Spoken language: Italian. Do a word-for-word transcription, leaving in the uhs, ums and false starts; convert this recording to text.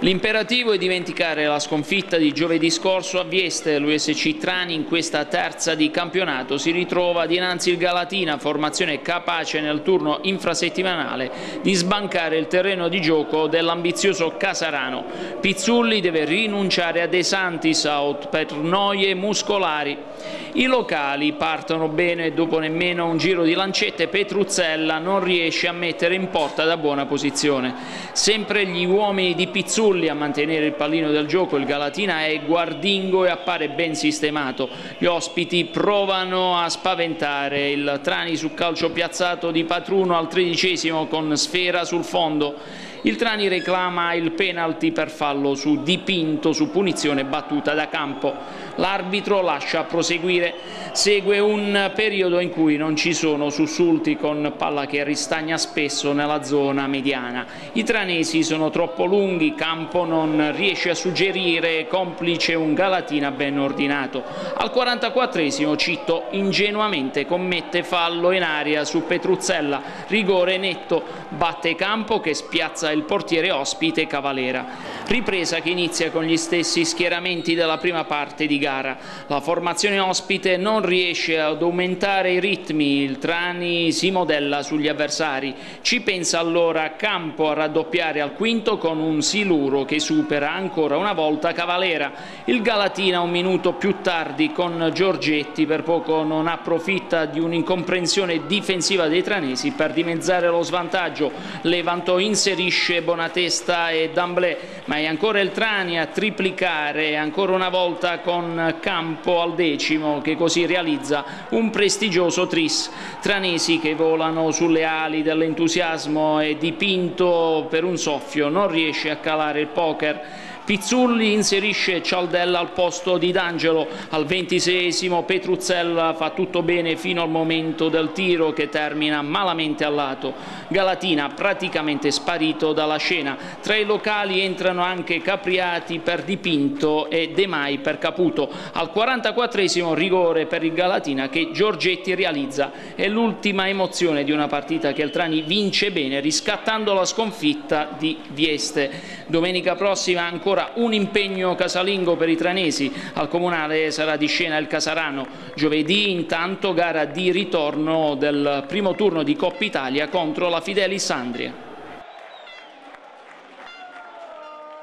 L'imperativo è dimenticare la sconfitta di giovedì scorso a Vieste. L'U S C Trani in questa terza di campionato si ritrova dinanzi il Galatina, formazione capace nel turno infrasettimanale di sbancare il terreno di gioco dell'ambizioso Casarano. Pizzulli deve rinunciare a De Santis out per noie muscolari. I locali partono bene dopo nemmeno un giro di lancette. Petruzzella non riesce a mettere in porta da buona posizione. Sempre gli uomini di Pizzulli a mantenere il pallino del gioco. Il Galatina è guardingo e appare ben sistemato. Gli ospiti provano a spaventare il Trani su calcio piazzato di Patruno al tredicesimo con sfera sul fondo. Il Trani reclama il penalty per fallo su Di Pinto su punizione battuta da campo. L'arbitro lascia proseguire. Segue un periodo in cui non ci sono sussulti, con palla che ristagna spesso nella zona mediana. I tranesi sono troppo lunghi, Campo non riesce a suggerire, complice un Galatina ben ordinato. Al quarantaquattresimo Citto ingenuamente commette fallo in aria su Petruzzella, rigore netto, batte Campo che spiazza il portiere ospite Cavalera. Ripresa che inizia con gli stessi schieramenti della prima parte di gara. La formazione ospite non riesce ad aumentare i ritmi, il Trani si modella sugli avversari. Ci pensa allora Campo a raddoppiare al quinto con un Siluro che supera ancora una volta Cavalera. Il Galatina un minuto più tardi con Giorgetti per poco non approfitta di un'incomprensione difensiva dei tranesi per dimezzare lo svantaggio. Levanto inserisce Bonatesta e D'Amblè, ma è ancora il Trani a triplicare ancora una volta con Campo al decimo, che così realizza un prestigioso tris. Tranesi che volano sulle ali dell'entusiasmo e Di Pinto per un soffio non riesce a calare il poker. Pizzulli inserisce Cialdella al posto di D'Angelo. Al ventiseiesimo Petruzzella fa tutto bene fino al momento del tiro che termina malamente al lato. Galatina praticamente sparito dalla scena. Tra i locali entrano anche Capriati per Di Pinto e De Mai per Caputo. Al quarantaquattresimo rigore per il Galatina che Giorgetti realizza. È l'ultima emozione di una partita che il Trani vince bene riscattando la sconfitta di Vieste. Domenica prossima ancora un impegno casalingo per i tranesi. Al Comunale sarà di scena il Casarano. Giovedì intanto gara di ritorno del primo turno di Coppa Italia contro la Fidelis Andria.